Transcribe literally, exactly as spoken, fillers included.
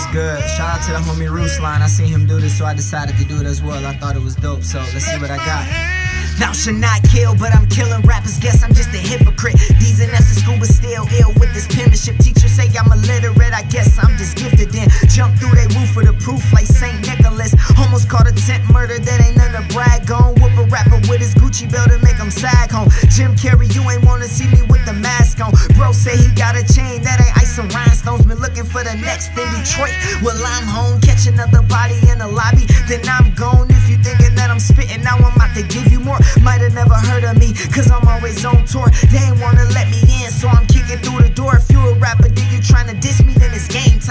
What's good? Shout out to the homie Ruslan. I seen him do this, so I decided to do it as well. I thought it was dope, so let's see what I got. Thou should not kill, but I'm killing rappers. Guess I'm just a hypocrite. D's and F's in school, but still ill with this penmanship. Teachers say I'm illiterate. I guess I'm just gifted. Then jump through they roof for the proof like Saint Nicholas. Almost caught attempt murder. That ain't nothing to brag on. Whoop a rapper with his Gucci belt and make him sag home. Jim Carrey, you ain't wanna see me with the mask on. Bro say he got a chain that ain't ice and rhinestones. Been looking for the next in Detroit. Well, I'm home, catch another body in the lobby. Then I'm gone. If you thinking that I'm spitting, now I'm about to give you more. Might have never heard of me, cause I'm always on tour. They ain't wanna let me in, so I'm kicking through the door. If you a rapper, then you tryna diss me, then it's game time.